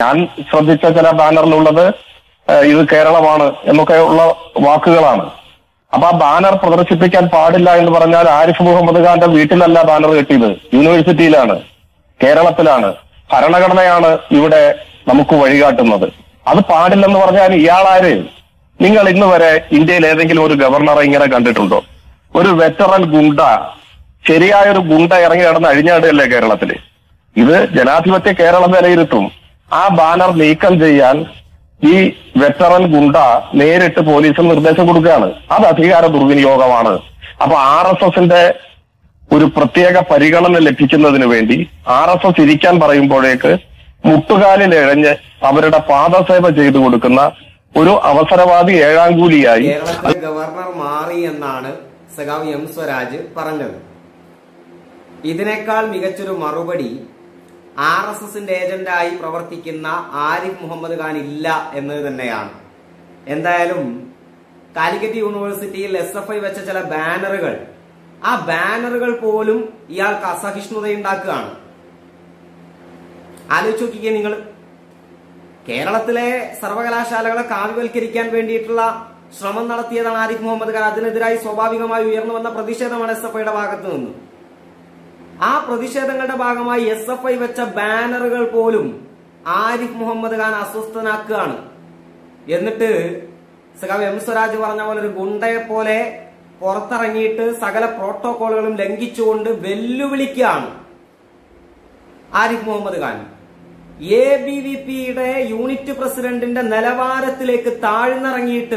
ഞാൻ ശ്രദ്ധിച്ച ചില ബാനറിലുള്ളത് ഇത് കേരളമാണ് എന്നൊക്കെ ഉള്ള വാക്കുകളാണ്. അപ്പൊ ആ ബാനർ പ്രദർശിപ്പിക്കാൻ പാടില്ല എന്ന് പറഞ്ഞാൽ ആരിഫ് മുഹമ്മദ് ഖാന്റെ വീട്ടിലല്ല ബാനർ കെട്ടിയത്, യൂണിവേഴ്സിറ്റിയിലാണ്, കേരളത്തിലാണ്. ഭരണഘടനയാണ് ഇവിടെ നമുക്ക് വഴികാട്ടുന്നത്. അത് പാടില്ലെന്ന് പറഞ്ഞാൽ ഇയാളാര്? നിങ്ങൾ ഇന്ന് വരെ ഇന്ത്യയിൽ ഏതെങ്കിലും ഒരു ഗവർണറെ ഇങ്ങനെ കണ്ടിട്ടുണ്ടോ? ഒരു വെറ്ററൻ ഗുണ്ട, ശരിയായൊരു ഗുണ്ട ഇറങ്ങി നടന്ന് അഴിഞ്ഞാടുകയല്ലേ കേരളത്തില്. ഇത് ജനാധിപത്യ കേരളം വിലയിരുത്തും. ആ ബാനർ നീക്കം ചെയ്യാൻ ഈ വെറ്ററൻ ഗുണ്ട നേരിട്ട് പോലീസിന് നിർദ്ദേശം കൊടുക്കുകയാണ്. അത് അധികാര ദുർവിനിയോഗമാണ്. അപ്പൊ RSSന്റെ ഒരു പ്രത്യേക പരിഗണന ലഭിക്കുന്നതിന് വേണ്ടി RSS ഇരിക്കാൻ പറയുമ്പോഴേക്ക് മുട്ടുകാലിൽ ഇഴഞ്ഞ് അവരുടെ പാദസേവ ചെയ്തു കൊടുക്കുന്ന ഒരു അവസരവാദി ഏഴാംകൂലിയായി കേരളത്തിലെ ഗവർണർ മാറി എന്നാണ് സഖാവ് എം സ്വരാജ് പറഞ്ഞത്. ഇതിനേക്കാൾ മികച്ചൊരു മറുപടി RSSന്റെ ഏജന്റായി പ്രവർത്തിക്കുന്ന ആരിഫ് മുഹമ്മദ് ഖാൻ ഇല്ല എന്നത് തന്നെയാണ്. എന്തായാലും കാലിക്കറ്റ് യൂണിവേഴ്സിറ്റിയിൽ SFI വെച്ച ചില ബാനറുകൾ, ആ ബാനറുകൾ പോലും ഇയാൾക്ക് അസഹിഷ്ണുതയുണ്ടാക്കുകയാണ്. ആലോചിച്ച് നോക്കിക്കേ നിങ്ങൾ. കേരളത്തിലെ സർവകലാശാലകളെ കാവ്യവൽക്കരിക്കാൻ വേണ്ടിയിട്ടുള്ള ശ്രമം നടത്തിയതാണ് ആരിഫ് മുഹമ്മദ് ഖാൻ. അതിനെതിരായി സ്വാഭാവികമായി ഉയർന്നു വന്ന പ്രതിഷേധമാണ് SFIയുടെ ഭാഗത്തു നിന്ന്. ആ പ്രതിഷേധങ്ങളുടെ ഭാഗമായി SFI വെച്ച ബാനറുകൾ പോലും ആരിഫ് മുഹമ്മദ് ഖാൻ അസ്വസ്ഥനാക്കുകയാണ്. എന്നിട്ട് സഖാവ് എം സ്വരാജ് പറഞ്ഞ പോലെ ഒരു ഗുണ്ടയെ പോലെ പുറത്തിറങ്ങിയിട്ട് സകല പ്രോട്ടോകോളുകളും ലംഘിച്ചുകൊണ്ട് വെല്ലുവിളിക്കുകയാണ് ആരിഫ് മുഹമ്മദ് ഖാൻ. ABVPയുടെ യൂണിറ്റ് പ്രസിഡന്റിന്റെ നിലവാരത്തിലേക്ക് താഴ്ന്നിറങ്ങിയിട്ട്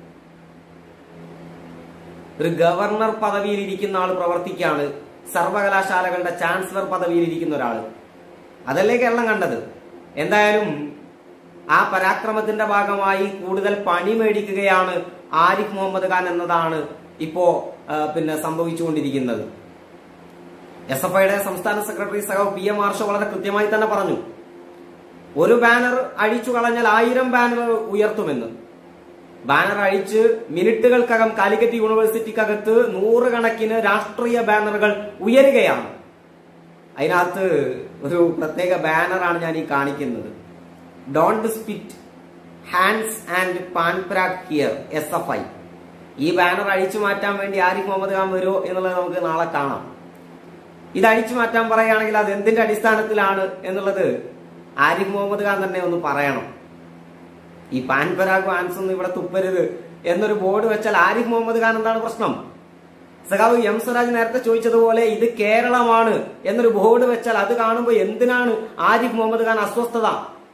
ഒരു ഗവർണർ പദവിയിൽ ഇരിക്കുന്ന ആൾ പ്രവർത്തിക്കുകയാണ്. സർവകലാശാലകളുടെ ചാൻസലർ പദവിയിൽ ഇരിക്കുന്ന ഒരാൾ. അതല്ലേ കേരളം കണ്ടത്. എന്തായാലും ആ പരാക്രമത്തിന്റെ ഭാഗമായി കൂടുതൽ പണി മേടിക്കുകയാണ് ആരിഫ് മുഹമ്മദ് ഖാൻ എന്നതാണ് ഇപ്പോ സംഭവിച്ചുകൊണ്ടിരിക്കുന്നത്. SFIയുടെ സംസ്ഥാന സെക്രട്ടറി സഖാവ് PM മാർഷോ വളരെ കൃത്യമായി തന്നെ പറഞ്ഞു, ഒരു ബാനർ അഴിച്ചു കളഞ്ഞാൽ 1000 ബാനർ ഉയർത്തുമെന്ന്. ബാനർ അഴിച്ച് മിനിറ്റുകൾക്കകം കാലിക്കറ്റ് യൂണിവേഴ്സിറ്റിക്കകത്ത് 100 കണക്കിന് രാഷ്ട്രീയ ബാനറുകൾ ഉയരുകയാണ്. അതിനകത്ത് ഒരു പ്രത്യേക ബാനറാണ് ഞാൻ ഈ കാണിക്കുന്നത്. Don't spit hands and Pan Parag here SFI. ഈ ബാനർ അഴിച്ചു മാറ്റാൻ വേണ്ടി ആരിഫ് മുഹമ്മദ് ഖാൻ വരുമോ എന്നുള്ളത് നമുക്ക് നാളെ കാണാം. ഇത് അഴിച്ചു മാറ്റാൻ പറയുകയാണെങ്കിൽ അത് എന്തിന്റെ അടിസ്ഥാനത്തിലാണ് എന്നുള്ളത് ആരിഫ് മുഹമ്മദ് ഖാൻ തന്നെ ഒന്ന് പറയണം. ഈ പാൻപരാഗ് വാൻസ് ഒന്നും ഇവിടെ തുപ്പരുത് എന്നൊരു ബോർഡ് വെച്ചാൽ ആരിഫ് മുഹമ്മദ് ഖാൻ എന്താണ് പ്രശ്നം? സഖാവ് എം സ്വരാജ് നേരത്തെ ചോദിച്ചതുപോലെ ഇത് കേരളമാണ് എന്നൊരു ബോർഡ് വെച്ചാൽ അത് കാണുമ്പോൾ എന്തിനാണ് ആരിഫ് മുഹമ്മദ് ഖാൻ അസ്വസ്ഥത?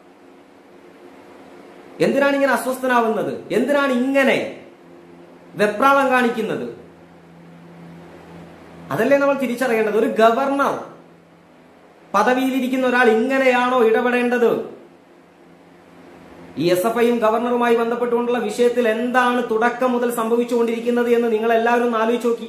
എന്തിനാണ് ഇങ്ങനെ അസ്വസ്ഥനാവുന്നത്? എന്തിനാണ് ഇങ്ങനെ വെപ്രാളം കാണിക്കുന്നത്? അതല്ലേ നമ്മൾ തിരിച്ചറിയേണ്ടത്. ഒരു ഗവർണർ പദവിയിലിരിക്കുന്ന ഒരാൾ ഇങ്ങനെയാണോ ഇടപെടേണ്ടത്? ഈ SFIയും ഗവർണറുമായി ബന്ധപ്പെട്ടുകൊണ്ടുള്ള വിഷയത്തിൽ എന്താണ് തുടക്കം മുതൽ സംഭവിച്ചുകൊണ്ടിരിക്കുന്നത് എന്ന് നിങ്ങൾ എല്ലാവരും ഒന്ന് ആലോചിച്ച് നോക്കി.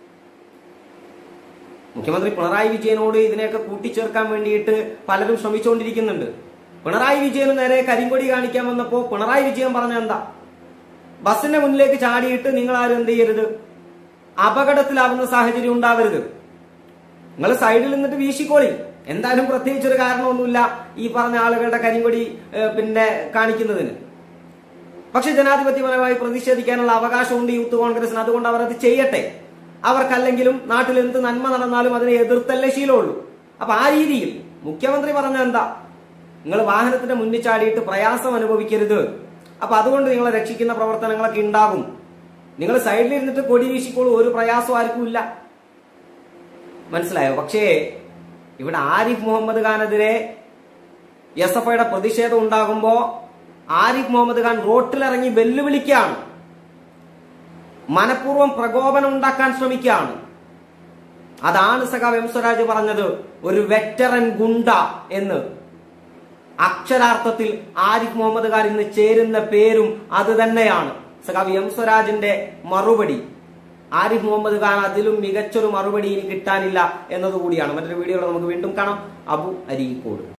മുഖ്യമന്ത്രി പിണറായി വിജയനോട് ഇതിനെയൊക്കെ കൂട്ടിച്ചേർക്കാൻ വേണ്ടിയിട്ട് പലരും ശ്രമിച്ചുകൊണ്ടിരിക്കുന്നുണ്ട്. പിണറായി വിജയന് നേരെ കരിങ്കൊടി കാണിക്കാൻ വന്നപ്പോ പിണറായി വിജയൻ പറഞ്ഞ എന്താ? ബസിന്റെ മുന്നിലേക്ക് ചാടിയിട്ട് നിങ്ങൾ ആരും എന്ത് ചെയ്യരുത്, അപകടത്തിലാവുന്ന സാഹചര്യം ഉണ്ടാവരുത്, നിങ്ങൾ സൈഡിൽ നിന്നിട്ട് വീശിക്കോളി, എന്തായാലും പ്രത്യേകിച്ചൊരു കാരണമൊന്നുമില്ല ഈ പറഞ്ഞ ആളുകളുടെ കരിങ്കൊടി കാണിക്കുന്നതിന്. പക്ഷെ ജനാധിപത്യപരമായി പ്രതിഷേധിക്കാനുള്ള അവകാശമുണ്ട് യൂത്ത് കോൺഗ്രസിന്. അതുകൊണ്ട് അവർ അത് ചെയ്യട്ടെ. അവർക്കല്ലെങ്കിലും നാട്ടിൽ എന്ത് നന്മ നടന്നാലും അതിനെ എതിർത്തല്ലേ ശീലമുള്ളൂ. അപ്പൊ ആ രീതിയിൽ മുഖ്യമന്ത്രി പറഞ്ഞ എന്താ? നിങ്ങൾ വാഹനത്തിന്റെ മുന്നിൽ ചാടിയിട്ട് പ്രയാസം അനുഭവിക്കരുത്, അപ്പൊ അതുകൊണ്ട് നിങ്ങളെ രക്ഷിക്കുന്ന പ്രവർത്തനങ്ങളൊക്കെ ഉണ്ടാകും, നിങ്ങൾ സൈഡിൽ ഇരുന്നിട്ട് കൊടി വീശിക്കോളൂ, ഒരു പ്രയാസം ആർക്കും ഇല്ല. മനസ്സിലായോ? പക്ഷേ ഇവിടെ ആരിഫ് മുഹമ്മദ് ഖാനെതിരെ SFIയുടെ പ്രതിഷേധം ഉണ്ടാകുമ്പോ ആരിഫ് മുഹമ്മദ് ഖാൻ റോട്ടിലിറങ്ങി വെല്ലുവിളിക്കുകയാണ്, മനഃപൂർവ്വം പ്രകോപനം ഉണ്ടാക്കാൻ ശ്രമിക്കുകയാണ്. അതാണ് സഖാവ് എം സ്വരാജ് പറഞ്ഞത് ഒരു വെറ്ററൻ ഗുണ്ട എന്ന്. അക്ഷരാർത്ഥത്തിൽ ആരിഫ് മുഹമ്മദ് ഖാൻ ഇന്ന് ചേരുന്ന പേരും അത് തന്നെയാണ്. സഖാവ് എം സ്വരാജിന്റെ മറുപടി, ആരിഫ് മുഹമ്മദ് ഖാൻ അതിലും മികച്ചൊരു മറുപടി ഇനി കിട്ടാനില്ല എന്നതുകൂടിയാണ്. മറ്റൊരു വീഡിയോയിൽ നമുക്ക് വീണ്ടും കാണാം. അബു അരീക്കോട്.